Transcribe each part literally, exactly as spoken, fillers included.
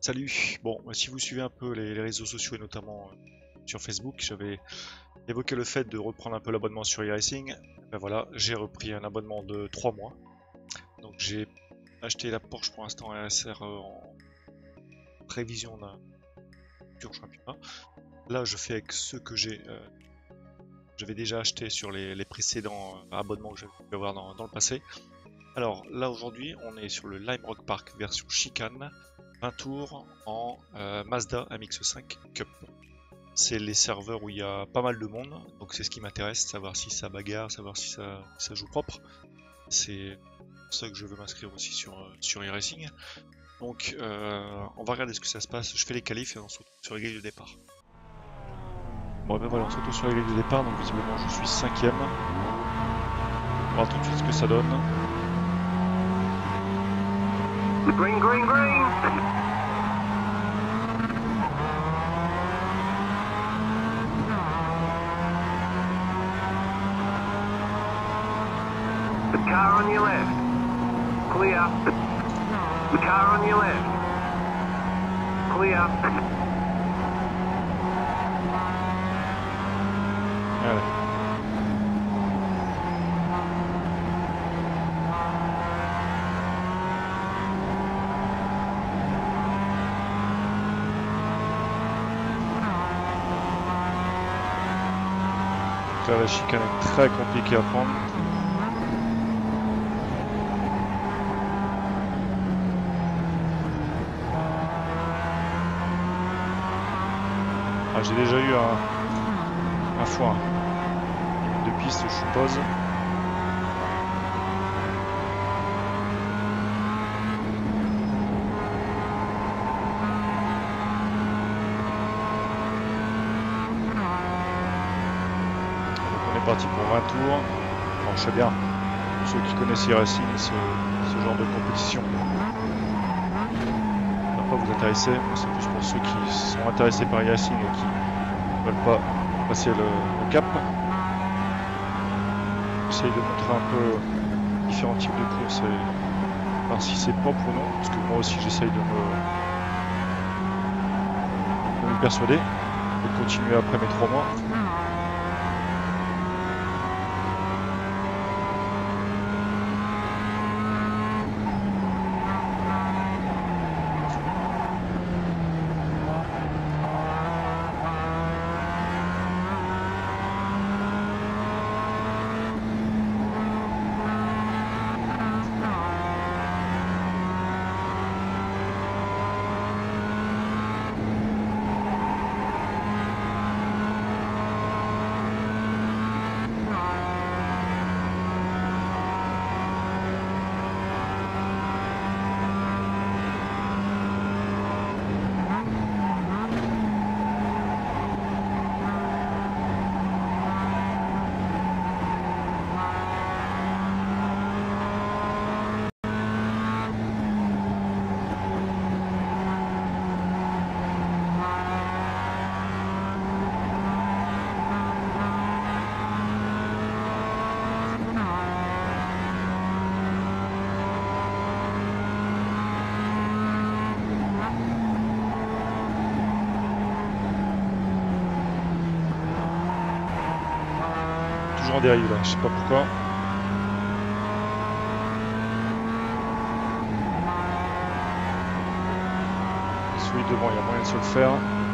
Salut. Bon, si vous suivez un peu les, les réseaux sociaux et notamment euh, sur Facebook, j'avais évoqué le fait de reprendre un peu l'abonnement sur iRacing. Ben voilà, j'ai repris un abonnement de trois mois. Donc j'ai acheté la Porsche pour l'instant R S R euh, en prévision d'un futur championnat. Là, je fais avec ceux que j'ai euh, j'avais déjà acheté sur les, les précédents euh, abonnements que j'avais pu avoir dans, dans le passé. Alors là aujourd'hui, on est sur le Lime Rock Park version chicane. vingt tours en euh, Mazda M X cinq Cup. C'est les serveurs où il y a pas mal de monde, donc c'est ce qui m'intéresse, savoir si ça bagarre, savoir si ça, si ça joue propre. C'est pour ça que je veux m'inscrire aussi sur, euh, sur iRacing. Donc euh, on va regarder ce que ça se passe, je fais les qualifs et on se retrouve sur les grilles de départ. Bon et ben voilà, on se retrouve sur les grilles de départ, donc visiblement je suis cinquième. On va voir tout de suite ce que ça donne. Green, green, green! The car on your left. Clear. The car on your left. Clear. Allez. Là, la chicane est très compliquée à prendre. Ah, j'ai déjà eu un, un foin. Une de piste, je suppose. Parti pour vingt tours. Bon, je sais bien, pour ceux qui connaissent iRacing, ce, ce genre de compétition ne va pas vous intéresser. C'est plus pour ceux qui sont intéressés par iRacing et qui ne veulent pas passer le, le cap. J'essaye de montrer un peu différents types de courses et voir si c'est propre ou non, parce que moi aussi j'essaye de me, de me persuader de continuer après mes trois mois. En dérive là, je sais pas pourquoi. Celui devant, il y a moyen de se le faire.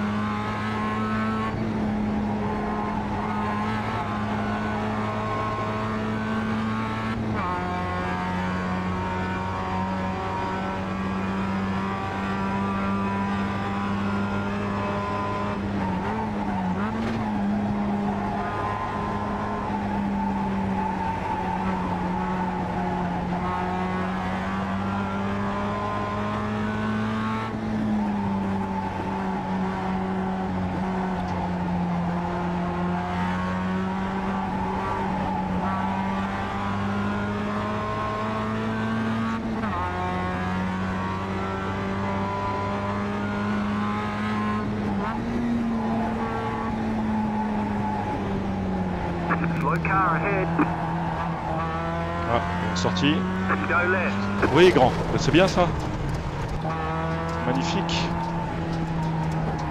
Ah, une sortie. Oui, grand. C'est bien ça. Magnifique.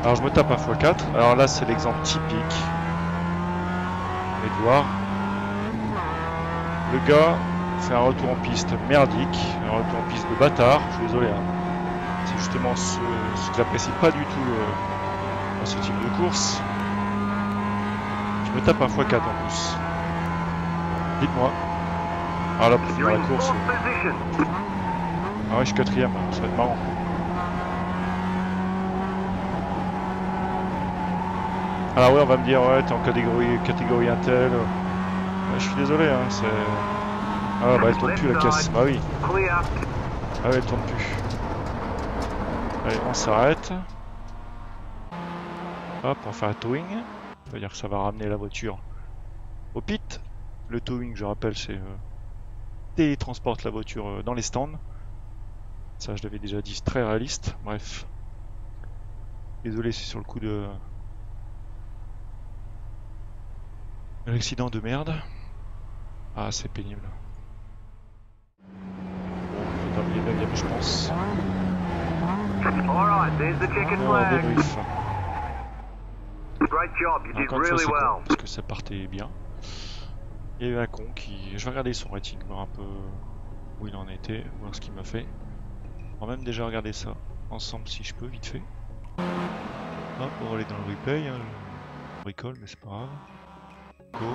Alors je me tape un fois quatre. Alors là c'est l'exemple typique. Vous allez voir. Le gars fait un retour en piste merdique, un retour en piste de bâtard, je suis désolé. Hein. C'est justement ce, ce que j'apprécie pas du tout euh, dans ce type de course. Je me tape un fois quatre en plus. Dites-moi. Ah là pour finir la course. Euh... Ah ouais je suis quatrième, ça va être marrant. Alors ouais on va me dire ouais t'es en catégorie catégorie Intel. Ouais, je suis désolé hein, c'est. Ah bah elle tourne plus la caisse, bah oui. Ah ouais elle tourne plus. Allez on s'arrête. Hop on va faire un towing. Ça veut dire que ça va ramener la voiture au pit. Le towing je rappelle c'est euh, télétransporte la voiture euh, dans les stands. Ça je l'avais déjà dit, c'est très réaliste. Bref. Désolé c'est sur le coup de... L'accident de merde. Ah c'est pénible. Bon, je vais terminer neuvième je pense. Oh, débrief. Encore une fois c'est con, parce que ça partait bien. Il y a eu un con qui... Je vais regarder son rating, voir un peu où il en était, voir ce qu'il m'a fait. On va même déjà regarder ça ensemble si je peux, vite fait. Hop, on va aller dans le replay, hein. Je bricole mais c'est pas grave. Go.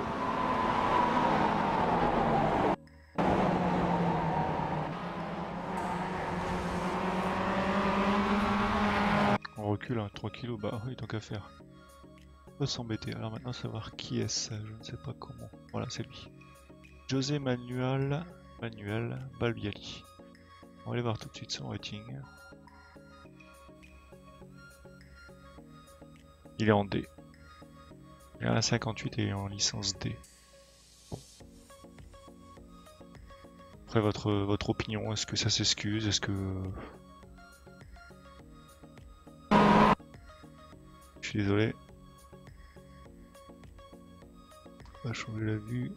On recule, hein, trois kilos, bah oui, tant qu'à faire. On va s'embêter. Alors maintenant, savoir qui est-ce, je ne sais pas comment. Voilà, c'est lui. José Manuel, Manuel Balbiali. On va aller voir tout de suite son rating. Il est en D. Il est à cinquante-huit et en licence D. Bon. Après, votre, votre opinion, est-ce que ça s'excuse? Est-ce que... Je suis désolé. On va changer la vue.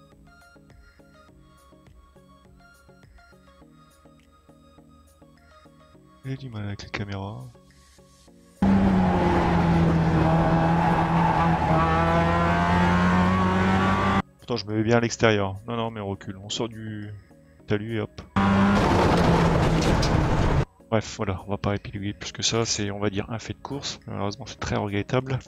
J'ai du mal avec les caméras. Pourtant je me mets bien à l'extérieur. Non non mais on recule. On sort du talus et hop. Bref voilà, on va pas épiloguer plus que ça. C'est on va dire un fait de course. Malheureusement c'est très regrettable.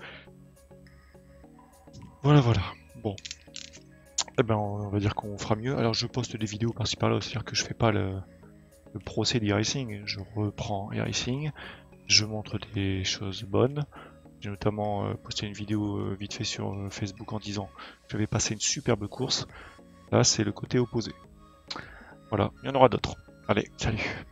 Voilà voilà. Bon. Eh ben on va dire qu'on fera mieux. Alors je poste des vidéos par-ci par-là, c'est-à-dire que je fais pas le, le procès d'e-racing. Je reprends e-racing. Je montre des choses bonnes. J'ai notamment euh, posté une vidéo euh, vite fait sur euh, Facebook en disant que j'avais passé une superbe course. Là, c'est le côté opposé. Voilà, il y en aura d'autres. Allez, salut!